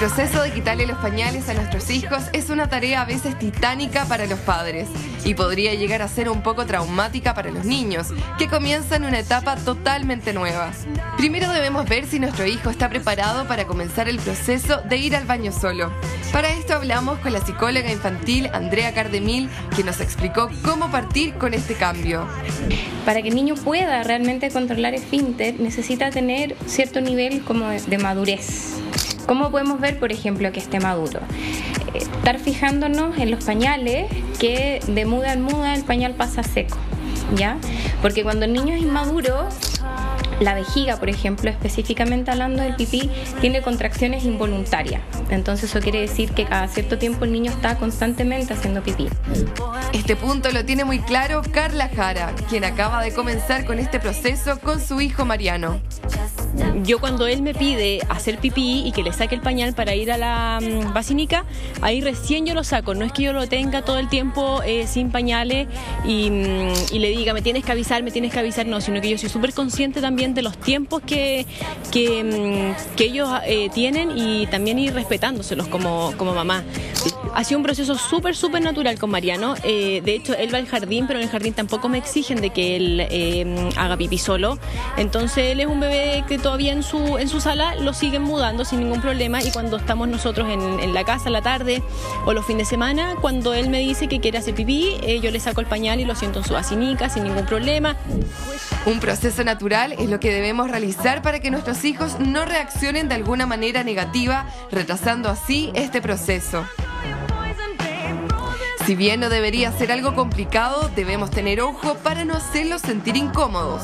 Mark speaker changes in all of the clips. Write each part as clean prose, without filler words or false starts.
Speaker 1: proceso de quitarle los pañales a nuestros hijos es una tarea a veces titánica para los padres y podría llegar a ser un poco traumática para los niños, que comienzan una etapa totalmente nueva. Primero debemos ver si nuestro hijo está preparado para comenzar el proceso de ir al baño solo. Para esto hablamos con la psicóloga infantil Andrea Cardemil, que nos explicó cómo partir con este cambio.
Speaker 2: Para que el niño pueda realmente controlar el esfínter, necesita tener cierto nivel como de madurez. ¿Cómo podemos ver, por ejemplo, que esté maduro? Estar fijándonos en los pañales, que de muda en muda el pañal pasa seco, ¿ya? Porque cuando el niño es inmaduro, la vejiga, por ejemplo, específicamente hablando del pipí, tiene contracciones involuntarias. Entonces eso quiere decir que cada cierto tiempo el niño está constantemente haciendo pipí.
Speaker 1: Este punto lo tiene muy claro Carla Jara, quien acaba de comenzar con este proceso con su hijo Mariano.
Speaker 3: Yo cuando él me pide hacer pipí y que le saque el pañal para ir a la basílica, ahí recién yo lo saco. No es que yo lo tenga todo el tiempo sin pañales y le diga me tienes que avisar, no, sino que yo soy súper consciente también de los tiempos que ellos tienen y también ir respetándoselos como mamá. Ha sido un proceso súper natural con Mariano. De hecho, él va al jardín, pero en el jardín tampoco me exigen de que él haga pipí solo. Entonces él es un bebé que todavía en su sala lo siguen mudando sin ningún problema, y cuando estamos nosotros en la casa a la tarde o los fines de semana, cuando él me dice que quiere hacer pipí, yo le saco el pañal y lo siento en su basinica sin ningún problema.
Speaker 1: Un proceso natural es lo que debemos realizar para que nuestros hijos no reaccionen de alguna manera negativa, retrasando así este proceso. Si bien no debería ser algo complicado, debemos tener ojo para no hacerlos sentir incómodos.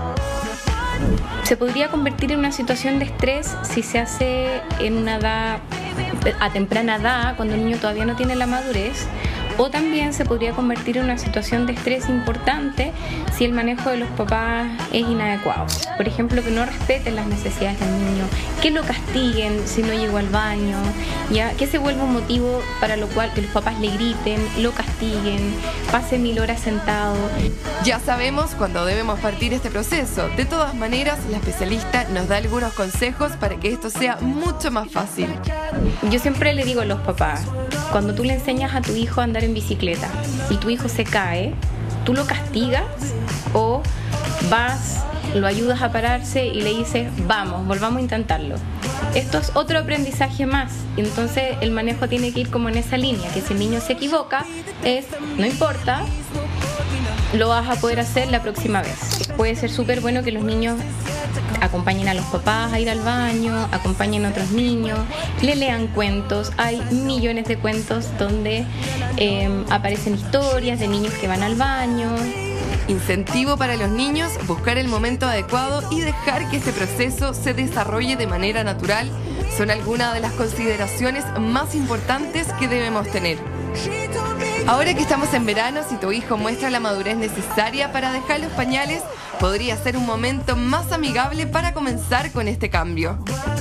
Speaker 2: Se podría convertir en una situación de estrés si se hace en una edad, a temprana edad, cuando el niño todavía no tiene la madurez, o también se podría convertir en una situación de estrés importante si el manejo de los papás es inadecuado. Por ejemplo, que no respeten las necesidades del niño, que lo castiguen si no llegó al baño, ya que se vuelva un motivo para lo cual que los papás le griten, lo castiguen, pase 1000 horas sentado.
Speaker 1: Ya sabemos cuándo debemos partir este proceso. De todas maneras, la especialista nos da algunos consejos para que esto sea mucho más fácil.
Speaker 2: Yo siempre le digo a los papás, cuando tú le enseñas a tu hijo a andar en bicicleta y tu hijo se cae, tú lo castigas o vas, lo ayudas a pararse y le dices, vamos, volvamos a intentarlo. Esto es otro aprendizaje más. Entonces el manejo tiene que ir como en esa línea, que si el niño se equivoca, no importa, lo vas a poder hacer la próxima vez. Puede ser súper bueno que los niños acompañen a los papás a ir al baño, acompañen a otros niños, le lean cuentos. Hay millones de cuentos donde aparecen historias de niños que van al baño.
Speaker 1: Incentivo para los niños, buscar el momento adecuado y dejar que este proceso se desarrolle de manera natural son algunas de las consideraciones más importantes que debemos tener. Ahora que estamos en verano, si tu hijo muestra la madurez necesaria para dejar los pañales, podría ser un momento más amigable para comenzar con este cambio.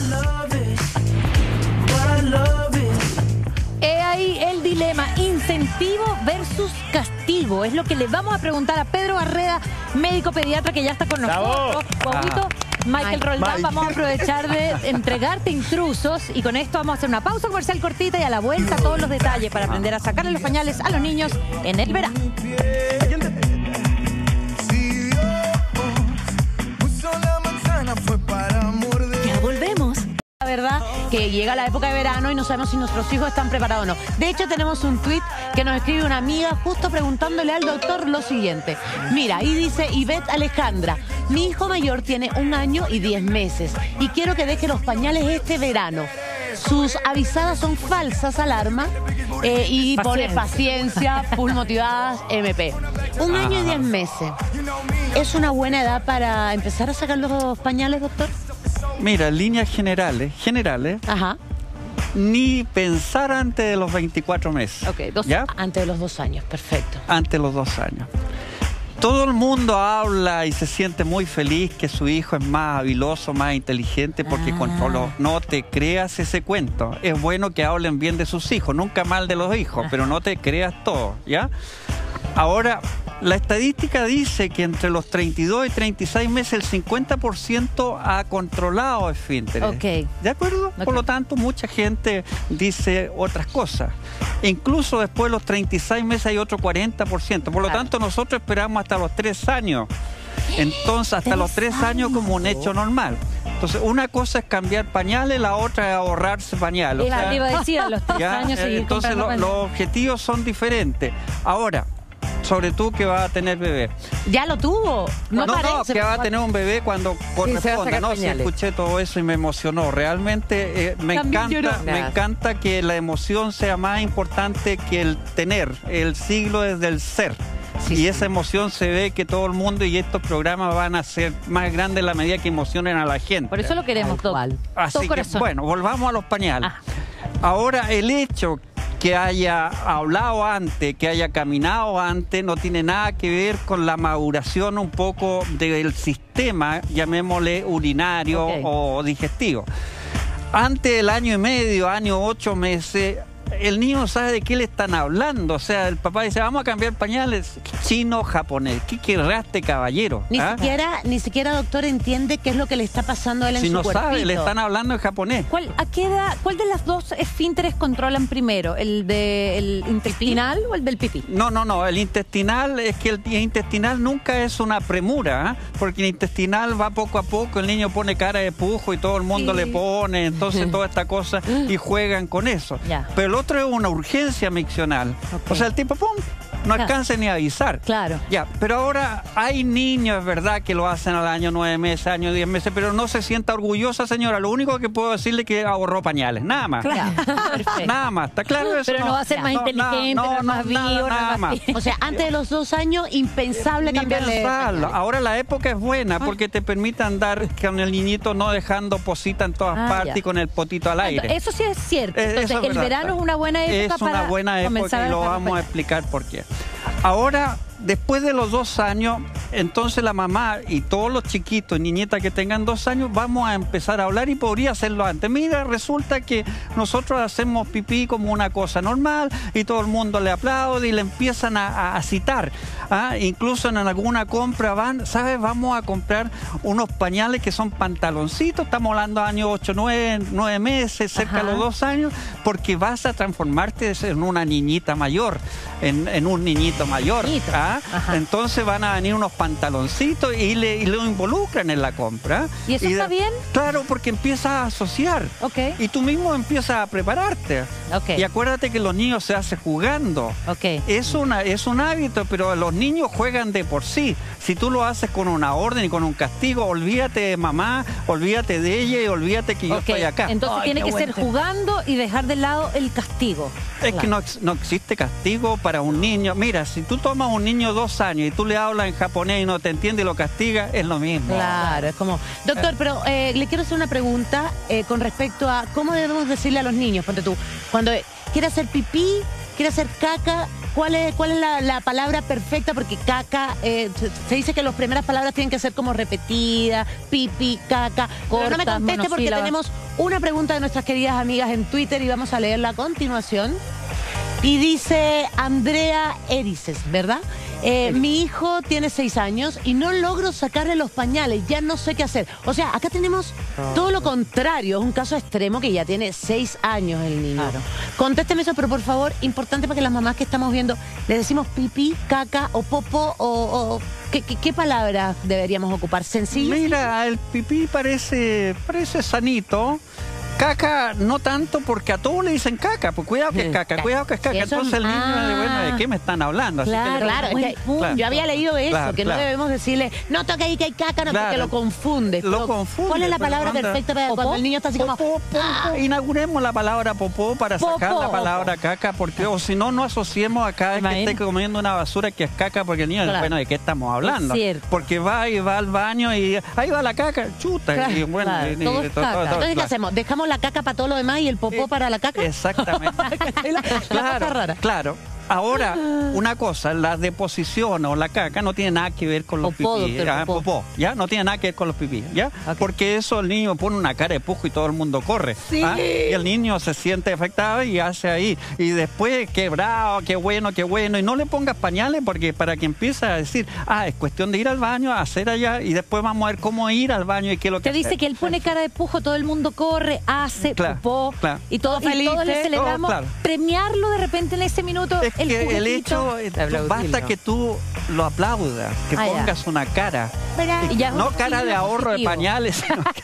Speaker 4: He ahí el dilema, incentivo versus castigo. Es lo que le vamos a preguntar a Pedro Barreda, médico pediatra que ya está con nosotros. Guauito, Michael Roldán, vamos a aprovechar de entregarte intrusos y con esto vamos a hacer una pausa comercial cortita y a la vuelta todos los detalles para aprender a sacarle los pañales a los niños en el verano. Ya volvemos. La verdad que llega la época de verano y no sabemos si nuestros hijos están preparados o no. De hecho, tenemos un tuit que nos escribe una amiga justo preguntándole al doctor lo siguiente. Mira, y dice Ivette Alejandra, mi hijo mayor tiene 1 año y 10 meses y quiero que deje los pañales este verano. Sus avisadas son falsas alarma y pone paciencia, full motivadas, MP. 1 año y 10 meses. ¿Es una buena edad para empezar a sacar los pañales, doctor?
Speaker 5: Mira, en líneas generales,
Speaker 4: Ajá.
Speaker 5: Ni pensar antes de los 24 meses.
Speaker 4: Ok, antes de los 2 años, perfecto.
Speaker 5: Antes de los 2 años. Todo el mundo habla y se siente muy feliz que su hijo es más habiloso, más inteligente porque controló. No te creas ese cuento. Es bueno que hablen bien de sus hijos, nunca mal de los hijos, pero no te creas todo, ¿ya? Ahora, La estadística dice que entre los 32 y 36 meses el 50% ha controlado esfínteres.
Speaker 4: Ok.
Speaker 5: ¿De acuerdo?
Speaker 4: Ok.
Speaker 5: Por lo tanto, mucha gente dice otras cosas. Incluso después de los 36 meses hay otro 40%. Por lo tanto, nosotros esperamos hasta los 3 años. Entonces, hasta los 3 años como un hecho normal. Entonces, una cosa es cambiar pañales, la otra es ahorrarse pañales. O sea,
Speaker 6: Te iba a decir, a los 3
Speaker 5: ya,
Speaker 6: años seguir
Speaker 5: entonces
Speaker 6: comprando
Speaker 5: los objetivos son diferentes. Ahora, sobre tú que vas a tener bebé.
Speaker 4: ¿Ya lo tuvo?
Speaker 5: No,
Speaker 4: parece,
Speaker 5: que va a tener un bebé cuando corresponda.
Speaker 7: sacar
Speaker 5: No, sí,
Speaker 7: pañales.
Speaker 5: escuché todo eso y me emocionó. Realmente me
Speaker 4: También lloró.
Speaker 5: encanta que la emoción sea más importante que el tener. El siglo es del ser. Y esa emoción se ve que todo el mundo y estos programas van a ser más grandes en la medida que emocionen a la gente.
Speaker 6: Por eso lo queremos,
Speaker 7: Tal cual.
Speaker 5: Así
Speaker 6: todo
Speaker 5: que,
Speaker 6: corazón.
Speaker 5: bueno, volvamos a los pañales.
Speaker 6: Ah.
Speaker 5: Ahora, el hecho que haya hablado antes, que haya caminado antes, no tiene nada que ver con la maduración un poco del sistema, llamémosle urinario
Speaker 4: Ok.
Speaker 5: o digestivo. Antes del año y medio, año 8 meses, el niño no sabe de qué le están hablando. O sea, el papá dice, vamos a cambiar pañales. Chino, japonés. ¿Qué querrá este caballero?
Speaker 4: Ni
Speaker 5: ¿Ah?
Speaker 4: siquiera, doctor, entiende qué es lo que le está pasando a él en
Speaker 5: Si
Speaker 4: su
Speaker 5: no
Speaker 4: cuerpito.
Speaker 5: sabe, le están hablando en japonés.
Speaker 6: ¿Cuál de las dos esfínteres controlan primero? ¿El del intestinal o el del pipí?
Speaker 5: No, el intestinal es que el intestinal nunca es una premura, ¿ah? Porque el intestinal va poco a poco, el niño pone cara de pujo y todo el mundo le pone, entonces toda esta cosa y juegan con eso.
Speaker 6: Ya.
Speaker 5: Pero el otro es una urgencia miccional.
Speaker 6: Ok.
Speaker 5: O sea, el tipo, ¡pum!, no
Speaker 6: Claro.
Speaker 5: alcanza ni a avisar.
Speaker 6: Claro.
Speaker 5: Ya, pero ahora hay niños, es verdad, que lo hacen al año 9 meses, año 10 meses, pero no se sienta orgullosa, señora. Lo único que puedo decirle es que ahorró pañales, nada más.
Speaker 6: Perfecto.
Speaker 5: Nada más, ¿está claro eso?
Speaker 6: Pero no va a ser más inteligente, no es más vivo, no es
Speaker 5: nada
Speaker 6: más...
Speaker 5: más.
Speaker 4: O sea, antes de los 2 años, impensable
Speaker 5: Ni
Speaker 4: cambiarle.
Speaker 5: pensarlo. Ahora la época es buena porque te permite andar con el niñito no dejando posita en todas
Speaker 6: Ah,
Speaker 5: partes
Speaker 6: ya.
Speaker 5: y con el potito al aire.
Speaker 6: Eso sí es cierto.
Speaker 5: Eso
Speaker 6: Entonces,
Speaker 5: es
Speaker 6: el
Speaker 5: verdad.
Speaker 6: verano es una buena época
Speaker 5: Es una
Speaker 6: para
Speaker 5: buena época
Speaker 6: comenzar
Speaker 5: y
Speaker 6: a
Speaker 5: lo
Speaker 6: dejar
Speaker 5: vamos a
Speaker 6: pañales.
Speaker 5: explicar por qué. Ahora, después de los 2 años, entonces la mamá y todos los chiquitos y niñitas que tengan 2 años, vamos a empezar a hablar y podría hacerlo antes. Mira, resulta que nosotros hacemos pipí como una cosa normal y todo el mundo le aplaude y le empiezan a citar. ¿Ah? Incluso en alguna compra van, ¿sabes? Vamos a comprar unos pañales que son pantaloncitos, estamos hablando de años 8, 9 meses, cerca de los 2 años, porque vas a transformarte en una niñita mayor, en un niñito mayor. ¿Ah? Entonces van a venir unos pantaloncitos y lo involucran en la compra.
Speaker 6: ¿Y eso está bien?
Speaker 5: Claro, porque empiezas a asociar.
Speaker 6: Ok.
Speaker 5: Y tú mismo empiezas a prepararte.
Speaker 6: Ok.
Speaker 5: Y acuérdate que los niños se hacen jugando.
Speaker 6: Ok.
Speaker 5: Es un hábito, pero los niños juegan de por sí. Si tú lo haces con una orden y con un castigo, olvídate de mamá, olvídate de ella y olvídate que yo
Speaker 6: Ok.
Speaker 5: estoy acá.
Speaker 6: Entonces
Speaker 4: Ay,
Speaker 6: tiene
Speaker 4: qué
Speaker 6: que
Speaker 4: buen
Speaker 6: ser
Speaker 4: tema.
Speaker 6: jugando y dejar de lado el castigo.
Speaker 5: Es que no existe castigo para un niño. Mira, si tú tomas un niño 2 años y tú le hablas en japonés y no te entiende y lo castiga, es lo mismo.
Speaker 4: Claro, es como... Doctor, pero le quiero hacer una pregunta con respecto a cómo debemos decirle a los niños, ponte tú, cuando quiere hacer pipí, quiere hacer caca, ¿cuál es la palabra perfecta? Porque caca, se dice que las primeras palabras tienen que ser como repetidas, pipí, caca. Pero no me
Speaker 6: Cortas,
Speaker 4: conteste porque
Speaker 6: monosílabas.
Speaker 4: tenemos una pregunta de nuestras queridas amigas en Twitter y vamos a leerla a continuación. Y dice Andrea Erices, ¿verdad? Mi hijo tiene 6 años y no logro sacarle los pañales, ya no sé qué hacer. O sea, acá tenemos todo lo contrario, es un caso extremo que ya tiene 6 años el niño.
Speaker 6: Claro.
Speaker 4: Contésteme eso, pero por favor, importante para que las mamás que estamos viendo, le decimos pipí, caca o popo o ¿qué palabras deberíamos ocupar? ¿Sencillo?
Speaker 5: Mira, el pipí parece sanito. Caca, no tanto, porque a todos le dicen caca, pues cuidado que es caca, cuidado que es caca.
Speaker 4: Eso-
Speaker 5: Entonces el niño, bueno, ¿de qué me están hablando? Así que
Speaker 4: Claro, es que
Speaker 5: Claro.
Speaker 4: yo había leído eso,
Speaker 5: Claro,
Speaker 4: que no
Speaker 5: claro.
Speaker 4: debemos decirle, no toque ahí que hay caca, no,
Speaker 5: Claro.
Speaker 4: porque lo confunde.
Speaker 5: Lo
Speaker 4: Pero,
Speaker 5: confunde,
Speaker 4: ¿cuál es la
Speaker 5: pero
Speaker 4: palabra
Speaker 5: anda.
Speaker 4: perfecta para
Speaker 6: ¿Popó?
Speaker 4: cuando el niño está así como...
Speaker 5: Popó, popó. Inauguremos la palabra popó para sacar
Speaker 4: Popó.
Speaker 5: la palabra caca, porque o si no, no asociemos a cada vez que
Speaker 6: Imagínate.
Speaker 5: esté comiendo una basura que es caca, porque el niño,
Speaker 4: Claro.
Speaker 5: bueno, ¿de qué estamos hablando?
Speaker 6: Es cierto.
Speaker 5: Porque va y va al baño y ahí va la caca, chuta.
Speaker 4: Claro,
Speaker 5: y bueno,
Speaker 6: claro,
Speaker 5: y-
Speaker 6: todo es caca.
Speaker 4: Entonces, ¿qué
Speaker 5: claro.
Speaker 4: hacemos? ¿Dejamos la caca para todo lo demás y el popó para la caca?
Speaker 5: Exactamente.
Speaker 4: La cosa rara.
Speaker 5: Claro. Ahora, una cosa, la deposición o la caca no tiene nada que ver con los
Speaker 6: Popó,
Speaker 5: pipí,
Speaker 6: doctor, popó.
Speaker 5: popó, ¿ya? No tiene nada que ver con los pipí, ¿ya?
Speaker 6: Ok.
Speaker 5: Porque eso el niño pone una cara de pujo y todo el mundo corre.
Speaker 6: Sí.
Speaker 5: ¿Ah? Y el niño se siente afectado y hace ahí. Y después, qué bravo, qué bueno, qué bueno. Y no le pongas pañales porque para que empiece a decir, es cuestión de ir al baño, a hacer allá, y después vamos a ver cómo ir al baño y qué es lo que
Speaker 6: Te dice
Speaker 5: hacer.
Speaker 6: que él pone cara de pujo, todo el mundo corre, hace,
Speaker 5: Claro,
Speaker 6: popó,
Speaker 5: claro.
Speaker 6: y todos felices. Todos le celebramos.
Speaker 5: Claro.
Speaker 6: Premiarlo de repente en ese minuto.
Speaker 5: Es que el
Speaker 6: juguetito.
Speaker 5: hecho, basta que tú lo aplaudas, que
Speaker 6: Ya.
Speaker 5: pongas una cara.
Speaker 6: Y ya es
Speaker 5: No
Speaker 6: un
Speaker 5: cara de
Speaker 6: signo
Speaker 5: ahorro de
Speaker 6: positivo.
Speaker 5: pañales, sino que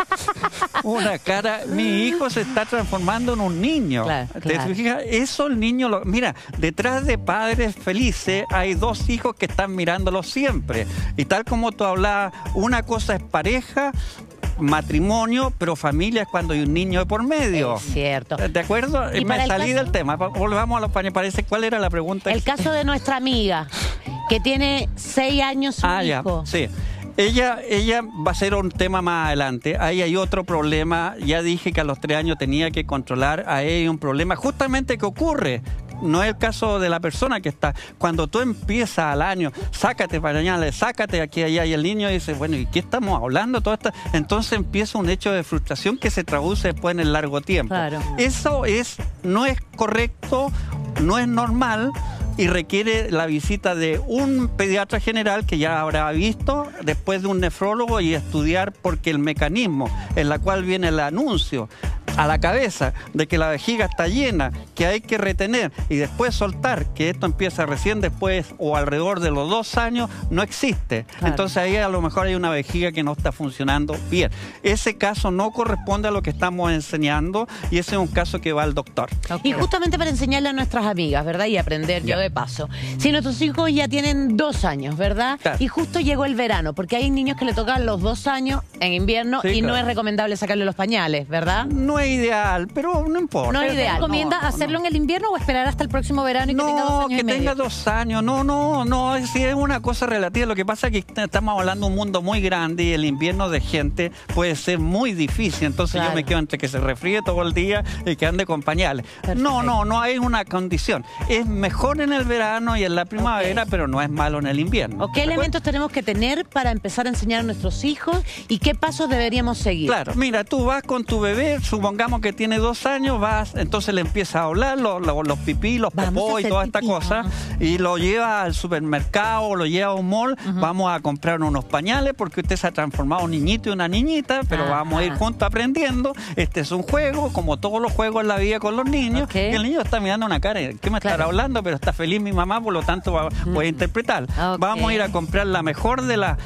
Speaker 5: una cara. Mi hijo se está transformando en un niño.
Speaker 6: Claro,
Speaker 5: ¿Te
Speaker 6: claro.
Speaker 5: fijas? Eso el niño mira, detrás de padres felices hay dos hijos que están mirándolos siempre. Y tal como tú hablabas, una cosa es pareja, matrimonio, pero familia es cuando hay un niño de por medio.
Speaker 6: Es cierto.
Speaker 5: ¿De acuerdo?
Speaker 6: Y
Speaker 5: Me
Speaker 6: para el
Speaker 5: salí
Speaker 6: caso-
Speaker 5: del tema. Volvamos a los pañales. Parece, ¿cuál era la pregunta?
Speaker 6: El caso de nuestra amiga, que tiene 6 años su
Speaker 5: Ya,
Speaker 6: hijo.
Speaker 5: sí. Ella va a ser un tema más adelante. Ahí hay otro problema. Ya dije que a los 3 años tenía que controlar. Ahí hay un problema justamente que ocurre. No es el caso de la persona que está. Cuando tú empiezas al año, sácate pañales, sácate aquí, allá, y el niño dice, bueno, ¿y qué estamos hablando? Todo esto. Entonces empieza un hecho de frustración que se traduce después en el largo tiempo.
Speaker 6: Claro.
Speaker 5: Eso no es correcto, no es normal. Y requiere la visita de un pediatra general que ya habrá visto, después de un nefrólogo, y estudiar porque el mecanismo en la cual viene el anuncio a la cabeza de que la vejiga está llena, que hay que retener y después soltar, que esto empieza recién después o alrededor de los 2 años, no existe.
Speaker 6: Claro.
Speaker 5: Entonces ahí a lo mejor hay una vejiga que no está funcionando bien. Ese caso no corresponde a lo que estamos enseñando y ese es un caso que va al doctor.
Speaker 6: Y justamente para enseñarle a nuestras amigas, ¿verdad? Y aprender yo de paso. Si nuestros hijos ya tienen 2 años, ¿verdad?
Speaker 5: Claro.
Speaker 6: Y justo llegó el verano, porque hay niños que le tocan los 2 años en invierno
Speaker 5: Sí,
Speaker 6: y no
Speaker 5: claro.
Speaker 6: es recomendable sacarle los pañales, ¿verdad?
Speaker 5: No es ideal, pero no importa.
Speaker 6: No es ideal. ¿Recomienda hacerlo en el invierno o esperar hasta el próximo verano y que tenga 2 años
Speaker 5: que
Speaker 6: y medio?
Speaker 5: tenga 2 años. No, es una cosa relativa. Lo que pasa es que estamos hablando de un mundo muy grande y el invierno de gente puede ser muy difícil. Entonces
Speaker 6: Claro.
Speaker 5: yo me quedo entre que se resfríe todo el día y que ande con pañales.
Speaker 6: Perfecto.
Speaker 5: No hay una condición. Es mejor en el verano y en la primavera, pero no es malo en el invierno.
Speaker 6: ¿O qué elementos tenemos que tener para empezar a enseñar a nuestros hijos y qué pasos deberíamos seguir?
Speaker 5: Claro, mira, tú vas con tu bebé, supongamos que tiene 2 años, entonces le empiezas a hablar los pipí, los
Speaker 6: Vamos a
Speaker 5: popó y
Speaker 6: hacer
Speaker 5: toda esta
Speaker 6: pipí,
Speaker 5: cosa, y lo lleva al supermercado o lo lleva a un mall, vamos a comprar unos pañales porque usted se ha transformado en un niñito y una niñita, pero
Speaker 6: Ajá.
Speaker 5: vamos a ir juntos aprendiendo. Este es un juego, como todos los juegos en la vida con los niños,
Speaker 6: Ok.
Speaker 5: y el niño está mirando una cara, ¿qué me estará
Speaker 6: Claro.
Speaker 5: hablando? Pero está feliz mi mamá, por lo tanto voy a interpretar.
Speaker 6: Ok.
Speaker 5: Vamos a ir a comprar la mejor de la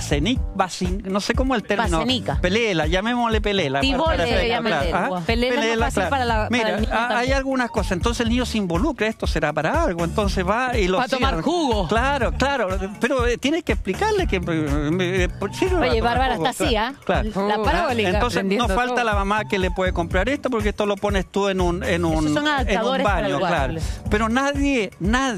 Speaker 5: no sé cómo el término.
Speaker 6: Basenica.
Speaker 5: Pelela, llamémosle pelela.
Speaker 6: Tibole,
Speaker 5: Para-
Speaker 6: llámale.
Speaker 5: Ajá.
Speaker 6: Pelela es más fácil para el
Speaker 5: Mira,
Speaker 6: niño
Speaker 5: hay
Speaker 6: también.
Speaker 5: algunas cosas. Entonces el niño se involucra, esto será para algo. Entonces va y lo
Speaker 4: Va a tomar
Speaker 5: cierra.
Speaker 4: jugo.
Speaker 5: Claro. Pero tienes que explicarle que sirve para
Speaker 2: Oye,
Speaker 5: tomar
Speaker 2: Bárbara
Speaker 5: jugo,
Speaker 2: está así, ¿ah?
Speaker 5: Claro.
Speaker 2: La parabólica.
Speaker 5: Entonces no
Speaker 2: aprendiendo
Speaker 5: falta
Speaker 2: todo.
Speaker 5: la mamá que le puede comprar esto porque esto lo pones tú en un
Speaker 6: Esos son adaptadores para
Speaker 5: baño,
Speaker 6: los
Speaker 5: claro.
Speaker 6: guardias.
Speaker 5: Pero nadie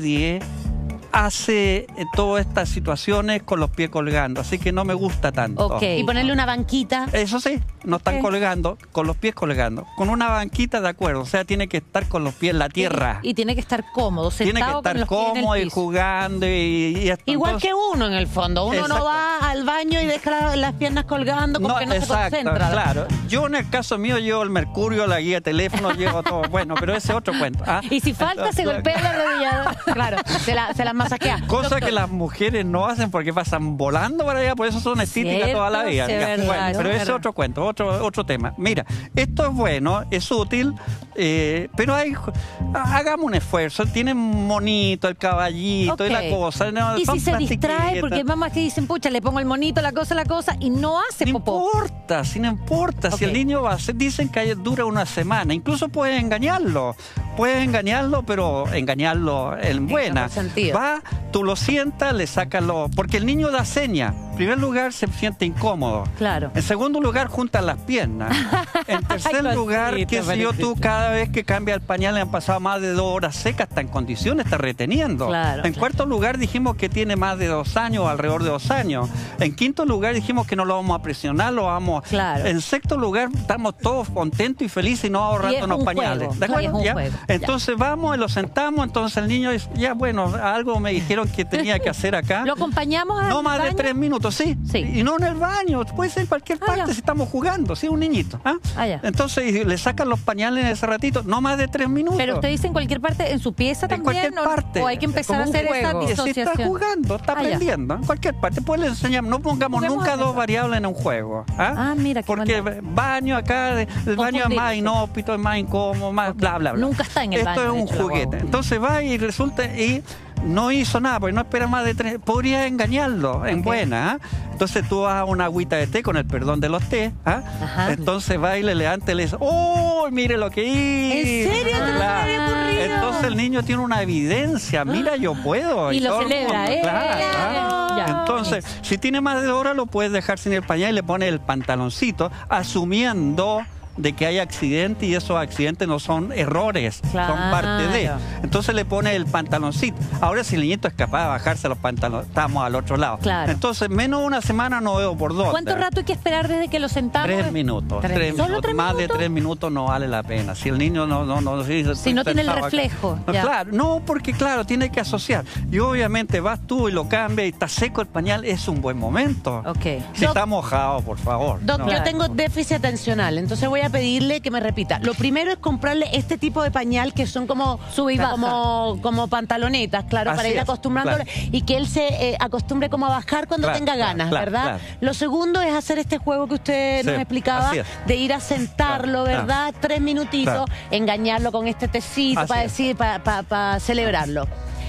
Speaker 5: hace todas estas situaciones con los pies colgando, así que no me gusta tanto.
Speaker 6: Ok. Y ponerle una banquita.
Speaker 5: Eso sí, no están
Speaker 6: Ok.
Speaker 5: colgando, con los pies colgando. Con una banquita, de acuerdo, o sea, tiene que estar con los pies en la tierra.
Speaker 6: Y tiene que estar cómodo, sentado
Speaker 5: Tiene que
Speaker 6: con
Speaker 5: estar
Speaker 6: los pies en el
Speaker 5: cómodo y
Speaker 6: piso.
Speaker 5: jugando y esto.
Speaker 6: Igual
Speaker 5: Entonces,
Speaker 6: que uno en el fondo. Uno
Speaker 5: Exacto.
Speaker 6: no va al baño y deja las piernas colgando como que no
Speaker 5: exacto,
Speaker 6: se concentra.
Speaker 5: claro. Yo en el caso mío llevo el mercurio, la guía de teléfono, llevo todo. Bueno, pero ese es otro cuento. ¿Ah?
Speaker 6: Y si falta, se golpea la rodilla. Claro, se las masajea.
Speaker 5: Cosa
Speaker 6: Doctor,
Speaker 5: que las mujeres no hacen porque pasan volando para allá, por eso son estíticas
Speaker 6: Cierto,
Speaker 5: toda la vida.
Speaker 6: sí,
Speaker 5: Ya,
Speaker 6: verdad,
Speaker 5: bueno,
Speaker 6: es
Speaker 5: pero ese es
Speaker 6: verdad.
Speaker 5: otro cuento, otro tema. Mira, esto es bueno, es útil, pero hagamos un esfuerzo. Tienen monito, el caballito y la
Speaker 6: ok.
Speaker 5: cosa. No,
Speaker 6: Y
Speaker 5: son
Speaker 6: si se distrae,
Speaker 5: plastiquetas.
Speaker 6: porque hay mamás que dicen, pucha, le pongo el monito, la cosa, y no hace
Speaker 5: No
Speaker 6: popó.
Speaker 5: importa, si no importa, si
Speaker 6: Ok.
Speaker 5: el niño va a hacer, dicen que dura una semana, incluso puedes engañarlo, pero engañarlo en buena.
Speaker 6: buen sentido.
Speaker 5: Va, tú lo sientas, le sacas porque el niño da seña. En primer lugar, se siente incómodo.
Speaker 4: Claro.
Speaker 5: En segundo lugar, juntan las piernas. En tercer lugar, qué sé yo, tú cada vez que cambia el pañal, le han pasado más de 2 horas secas, está en condiciones, está reteniendo.
Speaker 4: Claro,
Speaker 5: En cuarto lugar, dijimos que tiene más de 2 años, alrededor de 2 años. En quinto lugar, dijimos que no lo vamos a presionar, lo vamos...
Speaker 4: Claro.
Speaker 5: En sexto lugar, estamos todos contentos y felices y no ahorrándonos
Speaker 4: un
Speaker 5: pañales.
Speaker 4: juego.
Speaker 5: ¿De acuerdo?
Speaker 4: Y es un
Speaker 5: ¿Ya?
Speaker 4: juego.
Speaker 5: Entonces vamos y lo sentamos, entonces el niño dice, ya bueno, algo me dijeron que tenía que hacer acá.
Speaker 4: ¿Lo acompañamos al
Speaker 5: No más de
Speaker 4: baño?
Speaker 5: 3 minutos, sí.
Speaker 4: Sí.
Speaker 5: Y no en el baño, puede ser en cualquier parte
Speaker 4: ya.
Speaker 5: si estamos jugando, sí, un niñito. ¿Ah?
Speaker 4: Ya.
Speaker 5: Entonces le sacan los pañales en ese ratito, no más de 3 minutos.
Speaker 7: Pero usted dice en cualquier parte, en su pieza
Speaker 5: En
Speaker 7: también,
Speaker 5: cualquier parte.
Speaker 7: o hay que empezar a
Speaker 5: Como un
Speaker 7: hacer esta
Speaker 5: juego. Si está
Speaker 7: disociación.
Speaker 5: jugando, está
Speaker 7: Ah, ya.
Speaker 5: aprendiendo, en cualquier parte. Pues le enseñamos, no pongamos
Speaker 7: Juguemos
Speaker 5: nunca
Speaker 7: a
Speaker 5: 2
Speaker 7: eso.
Speaker 5: variables en un juego.
Speaker 7: Ah, mira, qué
Speaker 5: Porque
Speaker 7: buena.
Speaker 5: baño acá, el baño es más inhóspito, es más incómodo, más bla, bla, bla.
Speaker 7: Nunca está en el baño,
Speaker 5: Esto es
Speaker 7: de
Speaker 5: un
Speaker 7: hecho, la
Speaker 5: juguete.
Speaker 7: guagua.
Speaker 5: Entonces va y resulta, y no hizo nada, porque no espera más de 3. Podría engañarlo, en buena. ¿Ah? Entonces tú vas a una agüita de té, con el perdón de los té. ¿Ah?
Speaker 4: Ajá.
Speaker 5: Entonces va y le levanta y le dice, ¡oh, mire lo que hice!
Speaker 7: ¿En serio? ¿Te
Speaker 5: Claro.
Speaker 7: había ocurrido?
Speaker 5: Entonces el niño tiene una evidencia, mira, yo puedo.
Speaker 7: Y lo
Speaker 5: todo el
Speaker 7: celebra,
Speaker 5: mundo,
Speaker 7: ¿eh?
Speaker 5: claro, ¿ah?
Speaker 7: Ya.
Speaker 5: Entonces, si tiene más de 2 horas, lo puedes dejar sin el pañal y le pones el pantaloncito, asumiendo de que hay accidentes, y esos accidentes no son errores,
Speaker 4: Claro.
Speaker 5: son parte de. Entonces le pone el pantaloncito. Ahora si el niñito es capaz de bajarse los pantalones, estamos al otro lado.
Speaker 7: Claro.
Speaker 5: Entonces, menos de una semana no veo por dónde.
Speaker 7: ¿Cuánto rato hay que esperar desde que lo sentamos?
Speaker 5: 3 minutos.
Speaker 7: Tres.
Speaker 5: 3
Speaker 7: ¿Solo
Speaker 5: minutos.
Speaker 7: 3
Speaker 5: Más de
Speaker 7: minutos?
Speaker 5: 3 minutos no vale la pena. Si el niño
Speaker 7: Si no tiene el reflejo,
Speaker 5: No,
Speaker 7: ya.
Speaker 5: claro, no, porque claro, tiene que asociar. Y obviamente vas tú y lo cambias y está seco el pañal, es un buen momento.
Speaker 7: Ok.
Speaker 5: Si está mojado, por favor.
Speaker 6: Doc,
Speaker 5: No.
Speaker 6: yo tengo déficit atencional, entonces voy a pedirle que me repita. Lo primero es comprarle este tipo de pañal que son como
Speaker 7: Sube y baja.
Speaker 6: como pantalonetas, claro,
Speaker 5: Así
Speaker 6: para ir
Speaker 5: es,
Speaker 6: acostumbrándole y que él se acostumbre como a bajar cuando
Speaker 5: Claro,
Speaker 6: tenga
Speaker 5: claro,
Speaker 6: ganas,
Speaker 5: claro,
Speaker 6: ¿verdad?
Speaker 5: claro.
Speaker 6: Lo segundo es hacer este juego que usted
Speaker 5: Sí,
Speaker 6: nos explicaba,
Speaker 5: así es.
Speaker 6: de ir a sentarlo,
Speaker 5: Claro,
Speaker 6: ¿verdad? 3 minutitos,
Speaker 5: Claro.
Speaker 6: engañarlo con este tecito
Speaker 5: Así
Speaker 6: para
Speaker 5: es.
Speaker 6: decir, para celebrarlo.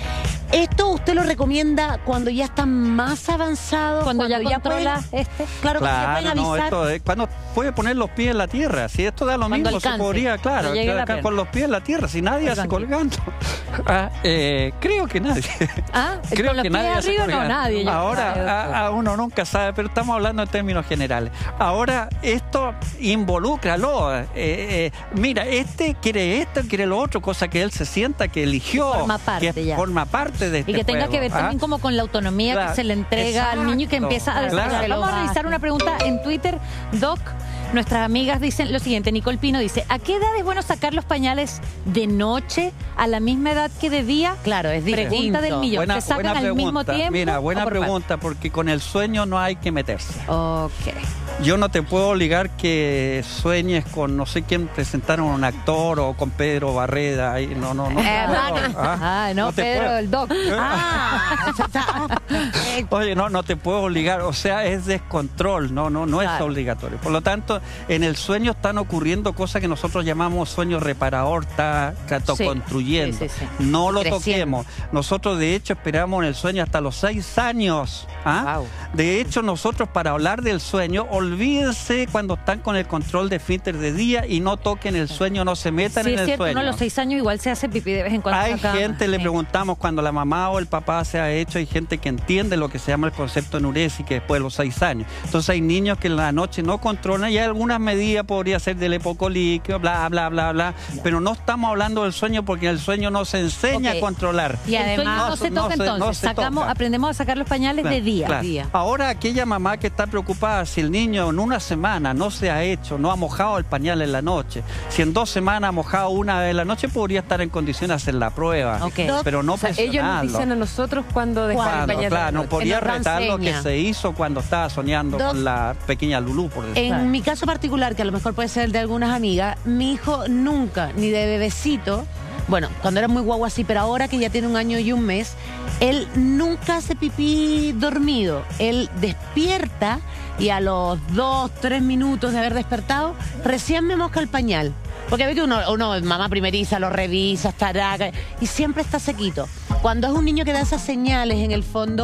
Speaker 6: ¿Esto usted lo recomienda cuando ya está más avanzado?
Speaker 7: Cuando ya controla
Speaker 6: pueden- Claro, cuando ya
Speaker 5: Claro,
Speaker 6: pueden
Speaker 5: no,
Speaker 6: avisar.
Speaker 5: esto es cuando puede poner los pies en la tierra. Si esto da lo
Speaker 7: Cuando
Speaker 5: mismo, se
Speaker 7: alcance,
Speaker 5: podría, claro,
Speaker 7: cuando llegue la
Speaker 5: acá
Speaker 7: pierna.
Speaker 5: con los pies en la tierra, si nadie hace
Speaker 7: Tranquilo.
Speaker 5: colgando. Creo que nadie.
Speaker 7: Ah,
Speaker 5: Creo
Speaker 7: con los
Speaker 5: que
Speaker 7: pies
Speaker 5: nadie hace
Speaker 7: arriba no,
Speaker 5: colgando.
Speaker 7: nadie. yo creo.
Speaker 5: Ahora, uno nunca sabe, pero estamos hablando en términos generales. Ahora, esto involúcralo. Mira, este quiere esto, quiere lo otro, cosa que él se sienta que eligió.
Speaker 7: Forma parte
Speaker 5: que
Speaker 7: ya.
Speaker 5: forma parte de este
Speaker 7: Y que tenga
Speaker 5: juego,
Speaker 7: que ver
Speaker 5: ¿ah?
Speaker 7: también como con la autonomía
Speaker 5: Claro,
Speaker 7: que se le entrega al niño y que
Speaker 5: exacto,
Speaker 7: empieza a desarrollar.
Speaker 5: claro.
Speaker 7: Vamos a revisar una pregunta en Twitter, Doc. Nuestras amigas dicen lo siguiente. Nicole Pino dice, ¿a qué edad es bueno sacar los pañales de noche a la misma edad que de día?
Speaker 6: Claro, es distinto.
Speaker 7: Pregunta del millón. ¿Se sacan al mismo tiempo?
Speaker 5: Mira,
Speaker 7: o
Speaker 5: buena
Speaker 7: por
Speaker 5: pregunta, porque con el sueño no hay que meterse.
Speaker 7: parte? Ok.
Speaker 5: Yo no te puedo obligar que sueñes con no sé quién presentaron un actor o con Pedro Barreda. Ahí, no.
Speaker 7: no.
Speaker 5: ¿Ah?
Speaker 7: No,
Speaker 5: te
Speaker 7: Pedro,
Speaker 5: puedo.
Speaker 7: el Doc.
Speaker 5: Oye, no te puedo obligar, o sea, es descontrol, no es
Speaker 7: Claro.
Speaker 5: obligatorio. Por lo tanto, en el sueño están ocurriendo cosas que nosotros llamamos sueño reparador, está
Speaker 7: Sí,
Speaker 5: construyendo.
Speaker 7: sí, sí, sí.
Speaker 5: No lo
Speaker 6: Creciendo.
Speaker 5: toquemos. Nosotros, de hecho, esperamos en el sueño hasta los 6 años. ¿Ah?
Speaker 6: Wow.
Speaker 5: De hecho, nosotros, para hablar del sueño, olvídense cuando están con el control de esfínter de día y no toquen el sueño, no se metan
Speaker 7: Sí,
Speaker 5: en
Speaker 7: es
Speaker 5: el
Speaker 7: cierto,
Speaker 5: sueño.
Speaker 7: uno a los 6 años igual se hace pipí de vez en cuando.
Speaker 5: Hay
Speaker 7: en la cama.
Speaker 5: gente, le
Speaker 7: Sí.
Speaker 5: preguntamos cuando la mamá o el papá se ha hecho, hay gente que entiende lo que se llama el concepto de enuresis, que después de los 6 años. Entonces hay niños que en la noche no controlan y hay algunas medidas, podría ser del epocoliquio, bla, bla, bla, bla, pero no estamos hablando del sueño porque en el sueño no se enseña
Speaker 7: Ok.
Speaker 5: a controlar.
Speaker 7: Y el sueño
Speaker 6: además,
Speaker 7: no se
Speaker 5: no
Speaker 7: toca
Speaker 5: se-
Speaker 7: entonces.
Speaker 5: no se
Speaker 7: Sacamos,
Speaker 5: toca.
Speaker 7: aprendemos a sacar los pañales de día.
Speaker 5: Claro. Ahora aquella mamá que está preocupada si el niño en una semana no se ha hecho, no ha mojado el pañal en la noche, si en 2 semanas ha mojado una vez en la noche, podría estar en condiciones de hacer la prueba.
Speaker 7: Ok.
Speaker 5: Pero no
Speaker 8: O sea, ellos nos
Speaker 5: presionarlo.
Speaker 8: dicen a nosotros cuando dejar el
Speaker 5: Cuando,
Speaker 8: pañal.
Speaker 5: claro, no podía
Speaker 6: nos
Speaker 5: retar lo que
Speaker 6: enseña.
Speaker 5: se hizo cuando estaba soñando
Speaker 6: Doc,
Speaker 5: con la pequeña Lulú, por decirlo.
Speaker 6: En mi caso particular, que a lo mejor puede ser de algunas amigas, mi hijo nunca, ni de bebecito, bueno, cuando era muy guagua sí, pero ahora que ya tiene 1 año y 1 mes, él nunca hace pipí dormido. Él despierta y a los 2, 3 minutos de haber despertado, recién me moja el pañal. Porque ve que uno, mamá primeriza, lo revisa, estará, y siempre está sequito. Cuando es un niño que da esas señales, en el fondo,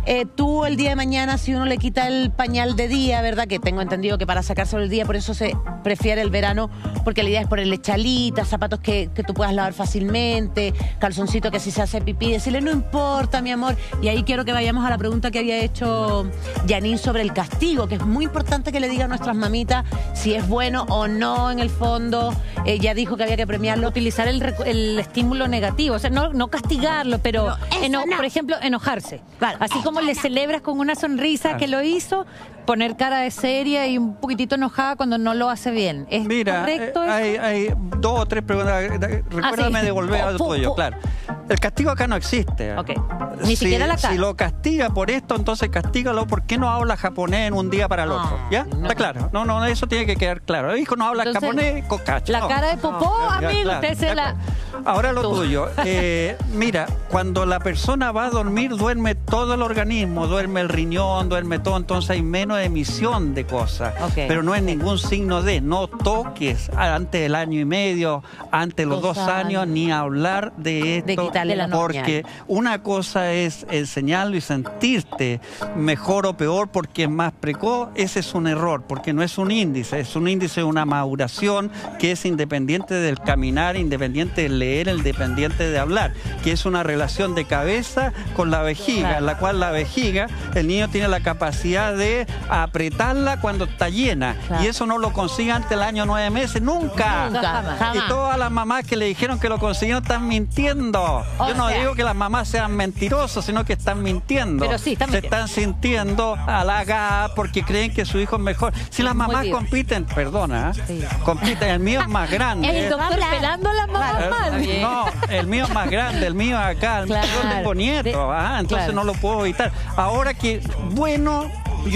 Speaker 6: tú el día de mañana, si uno le quita el pañal de día, ¿verdad? Que tengo entendido que para sacárselo el día, por eso se prefiere el verano, porque la idea es ponerle chalitas, zapatos que tú puedas lavar fácilmente, calzoncito que si se hace pipí, decirle no importa, mi amor. Y ahí quiero que vayamos a la pregunta que había hecho Janine sobre el castigo, que es muy importante que le digan a nuestras mamitas si es bueno o no en el fondo. Ella dijo que había que premiarlo.
Speaker 7: Utilizar el estímulo negativo, o sea, no castigarlo, pero
Speaker 6: no.
Speaker 7: por ejemplo, enojarse.
Speaker 6: Claro.
Speaker 7: Así como le celebras con una sonrisa que lo hizo, poner cara de seria y un poquitito enojada cuando no lo hace bien. ¿Es correcto eso?
Speaker 5: Hay 2 o 3 preguntas. Recuérdame
Speaker 7: sí.
Speaker 5: de volver a lo tuyo, claro. El castigo acá no existe.
Speaker 7: Ok. Ni siquiera la cara.
Speaker 5: Si lo castiga por esto, entonces castígalo. ¿Por qué no habla japonés en un día para el otro? ¿Ya?
Speaker 6: No.
Speaker 5: Está claro. No, eso tiene que quedar claro. El hijo no habla
Speaker 7: Entonces,
Speaker 5: japonés, cocacho.
Speaker 7: La cara de popó,
Speaker 5: Ya,
Speaker 7: amigo,
Speaker 5: claro,
Speaker 7: usted se la...
Speaker 5: Ahora lo tuyo. Mira, cuando la persona va a dormir, duerme todo el organismo, duerme el riñón, duerme todo, entonces hay menos emisión de cosas.
Speaker 6: Okay.
Speaker 5: Pero no es ningún signo de no toques antes del año y medio, antes de los 2 años, ni hablar de esto.
Speaker 6: De quitarle la
Speaker 5: porque una cosa es enseñarlo y sentirte mejor o peor porque es más precoz. Ese es un error, porque no es un índice, es un índice de una maduración que es independiente del caminar, independiente del leer, independiente de hablar, que es una relación de cabeza con la vejiga, en la cual la vejiga, el niño tiene la capacidad de apretarla cuando está llena, y eso no lo consigue antes del año 9 meses, nunca.
Speaker 6: Jamás.
Speaker 5: Y todas las mamás que le dijeron que lo consiguieron están mintiendo. Yo no digo que las mamás sean mentirosas, sino que están mintiendo.
Speaker 7: Pero sí, están
Speaker 5: Se
Speaker 7: mintiendo.
Speaker 5: están sintiendo halagadas porque creen que su hijo es mejor. Si las mamás compiten, perdona, compiten, el mío es más grande.
Speaker 7: El doctor pelando a las mamás mal.
Speaker 5: No, el mío es más grande, el mío es acá, yo tengo nietos, entonces no lo puedo evitar. Ahora que, bueno,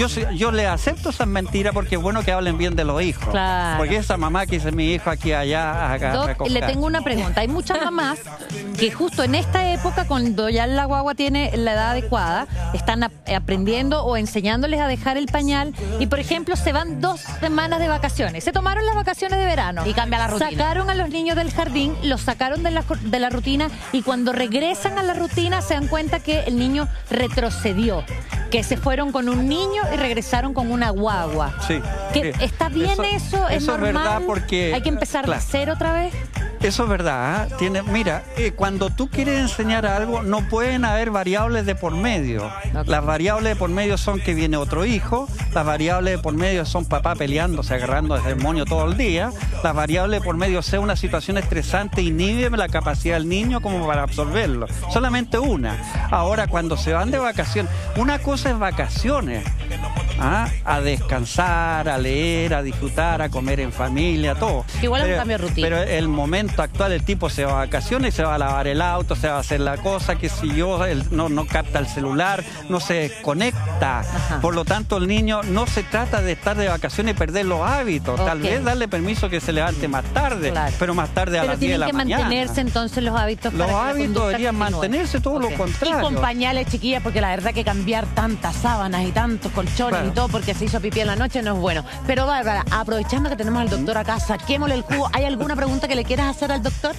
Speaker 5: yo le acepto esas mentiras porque es bueno que hablen bien de los hijos.
Speaker 6: Claro.
Speaker 5: Porque esa mamá que dice mi hijo aquí, allá, acá,
Speaker 7: Doc, le tengo una pregunta. Hay muchas mamás que justo en esta época, cuando ya la guagua tiene la edad adecuada, están aprendiendo o enseñándoles a dejar el pañal y, por ejemplo, se van 2 semanas de vacaciones. Se tomaron las vacaciones de verano.
Speaker 6: Y cambia la rutina.
Speaker 7: Sacaron a los niños del jardín, los sacaron de la rutina y cuando regresan a la rutina se dan cuenta que el niño retrocedió, que se fueron con un niño y regresaron con una guagua.
Speaker 5: Sí.
Speaker 7: ¿Está bien eso? ¿Es normal?
Speaker 5: Es verdad porque...
Speaker 7: ¿Hay que empezar de cero otra vez?
Speaker 5: Eso es verdad. Mira, cuando tú quieres enseñar algo, no pueden haber variables de por medio. Las variables de por medio son que viene otro hijo, las variables de por medio son papá peleándose, agarrando el demonio todo el día, las variables de por medio sea una situación estresante, inhibe la capacidad del niño como para absorberlo. Solamente una. Ahora, cuando se van de vacaciones, una cosa es vacaciones, a descansar, a leer, a disfrutar, a comer en familia, todo.
Speaker 6: Igual es un cambio de rutina.
Speaker 5: Pero el momento actual, el tipo se va a vacaciones, se va a lavar el auto, se va a hacer la cosa, que si yo, no capta el celular, no se desconecta. Por lo tanto, el niño no se trata de estar de vacaciones y perder los hábitos. Tal vez darle permiso que se levante más tarde, pero más tarde a las 10 de la mañana.
Speaker 7: Pero tienen que mantenerse entonces los hábitos.
Speaker 5: Los hábitos deberían mantenerse, todo lo contrario.
Speaker 6: Y con pañales, chiquillas, porque la verdad que cambiar tantas sábanas y tantos colchones y todo porque se hizo pipí en la noche no es bueno. Pero Bárbara, aprovechando que tenemos al doctor acá, saquémosle el jugo. ¿Hay alguna pregunta que le quieras hacer al doctor?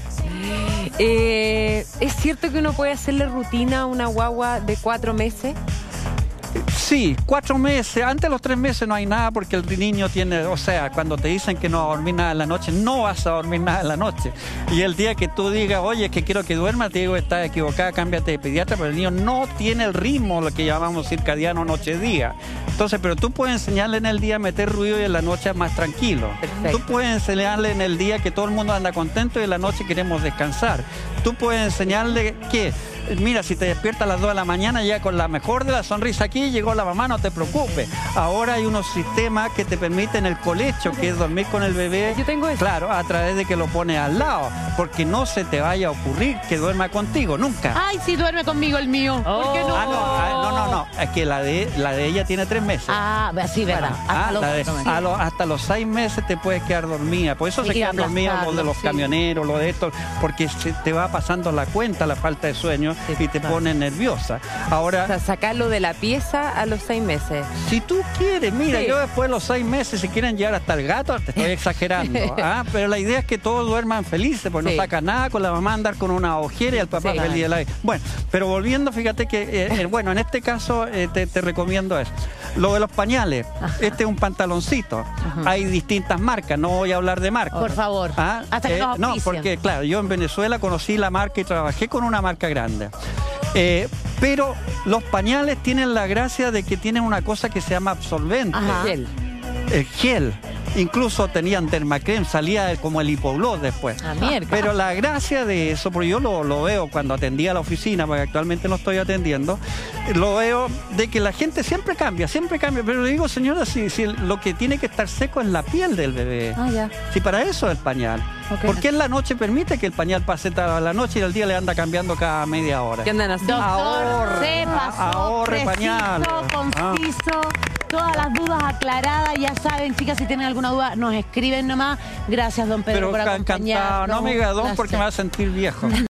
Speaker 8: ¿Es cierto que uno puede hacerle rutina a una guagua de 4 meses?
Speaker 5: Sí, 4 meses. Antes de los 3 meses no hay nada porque el niño tiene, o sea, cuando te dicen que no va a dormir nada en la noche, no vas a dormir nada en la noche. Y el día que tú digas, oye, que quiero que duerma, te digo, estás equivocada, cámbiate de pediatra, pero el niño no tiene el ritmo, lo que llamamos circadiano noche-día. Entonces, pero tú puedes enseñarle en el día a meter ruido y en la noche más tranquilo.
Speaker 8: Perfecto.
Speaker 5: Tú puedes enseñarle en el día que todo el mundo anda contento y en la noche queremos descansar. Tú puedes enseñarle que, mira, si te despiertas a las 2 de la mañana ya con la mejor de la sonrisa aquí, llegó la mamá, no te preocupes. Ahora hay unos sistemas que te permiten el colecho, que es dormir con el bebé.
Speaker 8: Yo tengo eso.
Speaker 5: Claro, a través de que lo pones al lado, porque no se te vaya a ocurrir que duerma contigo, nunca.
Speaker 6: Ay, sí, duerme conmigo el mío. ¿Por qué no?
Speaker 5: No. Es que la de ella tiene 3 meses.
Speaker 6: Sí, verdad.
Speaker 5: Hasta los 6 meses te puedes quedar dormida. Por eso se quedan dormidos los de los camioneros, los de estos, porque se te va pasando la cuenta la falta de sueño y te pone nerviosa. Ahora,
Speaker 8: O sea, sacarlo de la pieza a los 6 meses.
Speaker 5: si tú quieres, mira, yo después de los 6 meses, si quieren llevar hasta el gato, te estoy exagerando. Pero la idea es que todos duerman felices, porque no saca nada con la mamá andar con una ojera y el papá feliz de la vida. Bueno, pero volviendo, fíjate que, bueno, en este caso, te recomiendo eso. Lo de los pañales, este es un pantaloncito. Hay distintas marcas, no voy a hablar de marcas.
Speaker 6: Por favor, hasta que nos
Speaker 5: no,
Speaker 6: auspicien.
Speaker 5: porque claro, yo en Venezuela conocí la marca y trabajé con una marca grande. Pero los pañales tienen la gracia de que tienen una cosa que se llama absorbente. El gel. Incluso tenían Dermacrem, salía como el Hipogloss después. Pero la gracia de eso, porque yo lo veo cuando atendía a la oficina, porque actualmente no estoy atendiendo, lo veo de que la gente siempre cambia, pero le digo, señora, si lo que tiene que estar seco es la piel del bebé. Si para eso es el pañal. ¿Por qué en la noche permite que el pañal pase toda la noche y el día le anda cambiando cada media hora?
Speaker 8: ¿Qué andan así?
Speaker 6: Doctor, se pasó,
Speaker 5: ahorre
Speaker 6: preciso,
Speaker 5: pañal.
Speaker 6: conciso, todas las dudas aclaradas. Ya saben, chicas, si tienen alguna duda, nos escriben nomás. Gracias, don Pedro,
Speaker 5: Pero
Speaker 6: por acompañarnos.
Speaker 5: encantado, no me diga don porque me va a sentir viejo.